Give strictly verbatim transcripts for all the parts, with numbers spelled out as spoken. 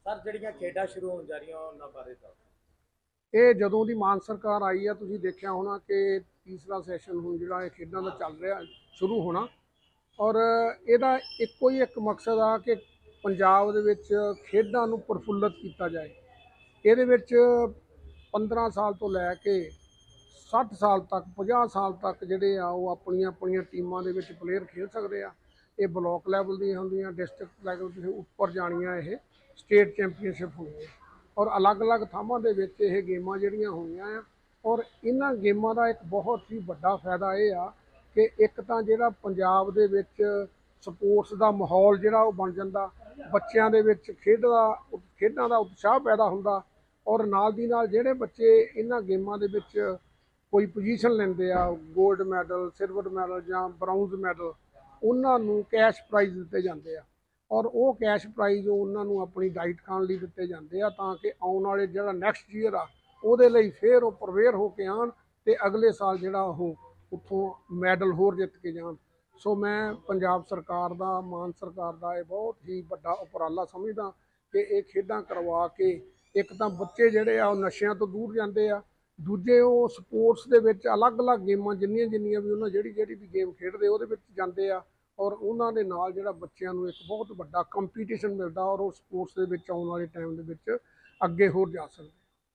Sir ਜਿਹੜੀਆਂ ਖੇਡਾਂ ਸ਼ੁਰੂ ਹੋਣ ਜਾ ਰਹੀਆਂ ਉਹਨਾਂ ਬਾਰੇ ਦੱਸੋ। ਇਹ ਜਦੋਂ ਦੀ ਮਾਨ ਸਰਕਾਰ ਆਈ ਆ ਤੁਸੀਂ ਦੇਖਿਆ ਹੋਣਾ ਕਿ ਤੀਸਰਾ ਸੈਸ਼ਨ ਹੁਣ ਜਿਹੜਾ ਇਹ ਖੇਡਾਂ ਦਾ ਚੱਲ ਰਿਹਾ ਸ਼ੁਰੂ ਹੋਣਾ। ਔਰ ਇਹਦਾ ਇੱਕੋ ਹੀ ਇੱਕ ਮਕਸਦ ਆ ਕਿ ਪੰਜਾਬ ਦੇ ਵਿੱਚ ਖੇਡਾਂ ਨੂੰ ਪ੍ਰਫੁੱਲਤ ਕੀਤਾ ਜਾਏ। ਇਹਦੇ ਵਿੱਚ ਪੰਦਰਾਂ ਸਾਲ ਤੋਂ ਲੈ ਕੇ ਸੱਠ ਸਾਲ ਤੱਕ ਪੰਜਾਹ ਸਾਲ ਤੱਕ ਜਿਹੜੇ ਆ ਉਹ ਆਪਣੀਆਂ ਆਪਣੀਆਂ ਟੀਮਾਂ ਦੇ ਵਿੱਚ ਪਲੇਅਰ ਖੇਡ ਸਕਦੇ ਆ। ਇਹ ਬਲਾਕ ਲੈਵਲ ਦੀਆਂ ਹੁੰਦੀਆਂ, ਡਿਸਟ੍ਰਿਕਟ ਲੈਵਲ ਤੇ ਉੱਪਰ ਜਾਣੀਆਂ, ਇਹ ਸਟੇਟ ਚੈਂਪੀਅਨਸ਼ਿਪ ਹੋਣੀ ਹੈ। ਔਰ ਅਲੱਗ-ਅਲੱਗ ਥਾਵਾਂ ਦੇ ਵਿੱਚ ਇਹ ਗੇਮਾਂ ਜਿਹੜੀਆਂ ਹੋਈਆਂ ਆ। ਔਰ ਇਹਨਾਂ ਗੇਮਾਂ ਦਾ ਇੱਕ ਬਹੁਤ ਹੀ ਵੱਡਾ ਫਾਇਦਾ ਇਹ ਆ ਕਿ ਇੱਕ ਤਾਂ ਜਿਹੜਾ ਪੰਜਾਬ ਦੇ ਵਿੱਚ ਸਪੋਰਟਸ ਦਾ ਮਾਹੌਲ ਜਿਹੜਾ ਉਹ ਬਣ ਜਾਂਦਾ, ਬੱਚਿਆਂ ਦੇ ਵਿੱਚ ਖੇਡ ਦਾ ਖੇਡਾਂ ਦਾ ਉਤਸ਼ਾਹ ਪੈਦਾ ਹੁੰਦਾ। ਔਰ ਨਾਲ ਦੀ ਨਾਲ ਜਿਹੜੇ ਬੱਚੇ ਇਹਨਾਂ ਗੇਮਾਂ ਦੇ ਵਿੱਚ ਕੋਈ ਪੋਜੀਸ਼ਨ ਲੈਂਦੇ ਆ, ਗੋਲਡ ਮੈਡਲ, ਸਿਲਵਰ ਮੈਡਲ ਜਾਂ ਬਰਾਊਨਜ਼ ਮੈਡਲ, ਉਹਨਾਂ ਨੂੰ ਕੈਸ਼ ਪ੍ਰਾਈਜ਼ ਦਿੱਤੇ ਜਾਂਦੇ ਆ। ਔਰ ਉਹ ਕੈਸ਼ ਪ੍ਰਾਈਜ਼ ਉਹਨਾਂ ਨੂੰ ਆਪਣੀ ਡਾਈਟ ਖਾਣ ਲਈ ਦਿੱਤੇ ਜਾਂਦੇ ਆ, ਤਾਂ ਕਿ ਆਉਣ ਵਾਲੇ ਜਿਹੜਾ ਨੈਕਸਟ ਈਅਰ ਆ ਉਹਦੇ ਲਈ ਫਿਰ ਉਹ ਪ੍ਰਵੇਅਰ ਹੋ ਕੇ ਆਉਣ ਅਤੇ ਅਗਲੇ ਸਾਲ ਜਿਹੜਾ ਉਹ ਉੱਥੋਂ ਮੈਡਲ ਹੋਰ ਜਿੱਤ ਕੇ ਜਾਣ। ਸੋ ਮੈਂ ਪੰਜਾਬ ਸਰਕਾਰ ਦਾ, ਮਾਨ ਸਰਕਾਰ ਦਾ ਇਹ ਬਹੁਤ ਹੀ ਵੱਡਾ ਉਪਰਾਲਾ ਸਮਝਦਾ ਕਿ ਇਹ ਖੇਡਾਂ ਕਰਵਾ ਕੇ ਇੱਕ ਤਾਂ ਬੱਚੇ ਜਿਹੜੇ ਆ ਉਹ ਨਸ਼ਿਆਂ ਤੋਂ ਦੂਰ ਜਾਂਦੇ ਆ, ਦੂਜੇ ਉਹ ਸਪੋਰਟਸ ਦੇ ਵਿੱਚ ਅਲੱਗ-ਅਲੱਗ ਗੇਮਾਂ ਜਿੰਨੀਆਂ ਜਿੰਨੀਆਂ ਵੀ ਉਹਨਾਂ ਜਿਹੜੀ ਜਿਹੜੀ ਵੀ ਗੇਮ ਖੇਡਦੇ ਉਹਦੇ ਵਿੱਚ ਜਾਂਦੇ ਆ। ਔਰ ਉਹਨਾਂ ਦੇ ਨਾਲ ਜਿਹੜਾ ਬੱਚਿਆਂ ਨੂੰ ਇੱਕ ਬਹੁਤ ਵੱਡਾ ਕੰਪੀਟੀਸ਼ਨ ਮਿਲਦਾ ਔਰ ਉਹ ਸਪੋਰਟਸ ਦੇ ਵਿੱਚ ਆਉਣ ਵਾਲੇ ਟਾਈਮ ਦੇ ਵਿੱਚ ਅੱਗੇ ਹੋਰ ਜਾ ਸਕਦੇ।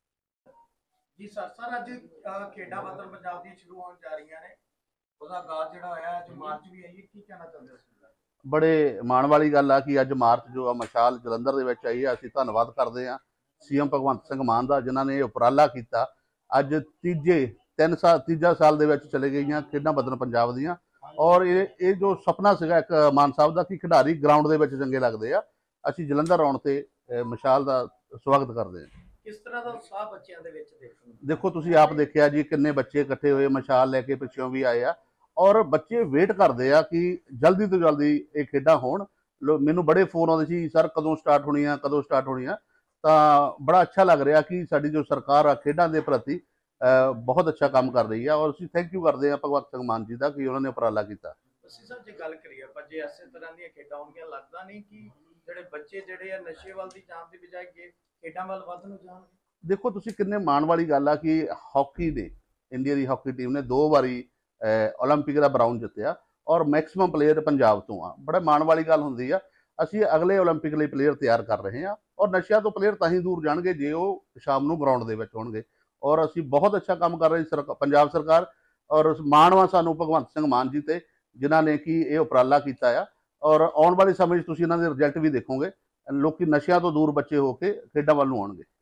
ਜੀ ਸਰ ਸਰ ਅੱਜ ਖੇਡਾਂ ਵਤਨ ਪੰਜਾਬ ਦੀਆਂ ਸ਼ੁਰੂ ਹੋਣ ਜਾ ਰਹੀਆਂ ਨੇ, ਉਹਦਾ ਆਗਾਜ਼ ਜਿਹੜਾ ਹੋਇਆ ਅੱਜ ਮਾਰਚ ਵੀ ਆਈ ਹੈ, ਕੀ ਕਹਿਣਾ ਚਾਹੁੰਦੇ ਹੋ? ਬੜੇ ਮਾਣ ਵਾਲੀ ਗੱਲ ਆ ਕਿ ਅੱਜ ਮਾਰਚ ਜੋ ਆ ਮਸ਼ਾਲ ਜਲੰਧਰ ਦੇ ਵਿੱਚ ਆਈ ਆ। ਅਸੀਂ ਧੰਨਵਾਦ ਕਰਦੇ ਹਾਂ ਸੀਐਮ ਭਗਵੰਤ ਸਿੰਘ ਮਾਨ ਦਾ, ਜਿਨ੍ਹਾਂ ਨੇ ਇਹ ਉਪਰਾਲਾ ਕੀਤਾ। ਅੱਜ ਤੀਜੇ ਤਿੰਨ ਸਾਲ ਤੀਜਾ ਸਾਲ ਦੇ ਵਿੱਚ ਚਲੇ ਗਈਆਂ ਖੇਡਾਂ ਵਤਨ ਪੰਜਾਬ ਦੀਆਂ। ਔਰ ਇਹ ਇਹ ਜੋ ਸੁਪਨਾ ਸੀਗਾ ਇੱਕ ਮਾਨ ਸਾਹਿਬ ਦਾ ਕਿ ਖਿਡਾਰੀ ਗਰਾਊਂਡ ਦੇ ਵਿੱਚ ਚੰਗੇ ਲੱਗਦੇ ਆ, ਅਸੀਂ ਜਲੰਧਰ ਆਉਣ ਤੇ ਮਸ਼ਾਲ ਦਾ ਸਵਾਗਤ ਕਰਦੇ ਹਾਂ। ਕਿਸ ਤਰ੍ਹਾਂ ਦਾ ਉਤਸ਼ਾਹ ਬੱਚਿਆਂ ਦੇ ਵਿੱਚ ਦੇਖਣ ਨੂੰ? ਦੇਖੋ ਤੁਸੀਂ ਆਪ ਦੇਖਿਆ ਜੀ ਕਿੰਨੇ ਬੱਚੇ ਇਕੱਠੇ ਹੋਏ, ਮਸ਼ਾਲ ਲੈ ਕੇ ਪਿੱਛੋਂ ਵੀ ਆਏ ਆ। ਔਰ ਬੱਚੇ ਵੇਟ ਕਰਦੇ ਆ ਕਿ ਜਲਦੀ ਤੋਂ ਜਲਦੀ ਇਹ ਖੇਡਾਂ ਹੋਣ। ਮੈਨੂੰ ਬੜੇ ਫੋਨ ਆਉਂਦੇ ਸੀ, ਸਰ ਕਦੋਂ ਸਟਾਰਟ ਹੋਣੀਆਂ ਕਦੋਂ ਸਟਾਰਟ ਹੋਣੀਆਂ। ਤਾਂ ਬੜਾ ਅੱਛਾ ਲੱਗ ਰਿਹਾ ਕਿ ਸਾਡੀ ਜੋ ਸਰਕਾਰ ਆ ਖੇਡਾਂ ਦੇ ਪ੍ਰਤੀ ਬਹੁਤ ਅੱਛਾ ਕੰਮ ਕਰ ਰਹੀ ਆ। ਔਰ ਅਸੀਂ ਥੈਂਕ ਯੂ ਕਰਦੇ ਹਾਂ ਭਗਵੰਤ ਸਿੰਘ ਮਾਨ ਜੀ ਦਾ ਕਿ ਉਹਨਾਂ ਨੇ ਉਪਰਾਲਾ ਕੀਤਾ। ਅਸੀਂ ਸਰ ਜੇ ਗੱਲ ਕਰੀਏ ਆਪਾਂ, ਜੇ ਇਸੇ ਤਰ੍ਹਾਂ ਦੀਆਂ ਖੇਡਾਂ ਹੋਣਗੀਆਂ, ਲੱਗਦਾ ਨਹੀਂ ਕਿ ਜਿਹੜੇ ਬੱਚੇ ਜਿਹੜੇ ਆ ਨਸ਼ੇ ਵੱਲ ਦੀ ਜਾਣ ਦੀ ਬਜਾਏ ਖੇਡਾਂ ਵੱਲ ਵੱਧ ਨੂੰ ਜਾਣਗੇ? ਦੇਖੋ ਤੁਸੀਂ ਕਿੰਨੇ ਮਾਣ ਵਾਲੀ ਗੱਲ ਆ ਕਿ ਹਾਕੀ ਨੇ, ਇੰਡੀਆ ਦੀ ਹਾਕੀ ਟੀਮ ਨੇ ਦੋ ਵਾਰੀ ਓਲੰਪਿਕ ਦਾ ਬਰਾਊਨ ਜਿੱਤਿਆ ਔਰ ਮੈਕਸਿਮਮ ਪਲੇਅਰ ਪੰਜਾਬ ਤੋਂ ਆ। ਬੜਾ ਮਾਣ ਵਾਲੀ ਗੱਲ ਹੁੰਦੀ ਆ। ਅਸੀਂ ਅਗਲੇ ਓਲੰਪਿਕ ਲਈ ਪਲੇਅਰ ਤਿਆਰ ਕਰ ਰਹੇ ਹਾਂ। ਔਰ ਨਸ਼ਿਆਂ ਤੋਂ ਪਲੇਅਰ ਤਾਂ ਹੀ ਦੂਰ ਜਾਣਗੇ ਜੇ ਉਹ ਸ਼ਾਮ ਨੂੰ ਗਰਾਊਂਡ ਦੇ ਵਿੱਚ ਹੋਣਗੇ। ਔਰ ਅਸੀਂ ਬਹੁਤ ਅੱਛਾ ਕੰਮ ਕਰ ਰਹੀ ਸਰਕਾਰ, ਪੰਜਾਬ ਸਰਕਾਰ। ਔਰ ਮਾਣਵਾ ਸਾਨੂੰ ਭਗਵੰਤ ਸਿੰਘ ਮਾਨ ਜੀ ਤੇ, ਜਿਨ੍ਹਾਂ ਨੇ ਕਿ ਇਹ ਉਪਰਾਲਾ ਕੀਤਾ ਆ। ਔਰ ਆਉਣ ਵਾਲੇ ਸਮੇਂ 'ਚ ਤੁਸੀਂ ਇਹਨਾਂ ਦੇ ਰਿਜ਼ਲਟ ਵੀ ਦੇਖੋਗੇ, ਲੋਕੀ ਨਸ਼ਿਆਂ ਤੋਂ ਦੂਰ ਬੱਚੇ ਹੋ ਕੇ ਖੇਡਾਂ ਵੱਲ ਨੂੰ ਆਉਣਗੇ।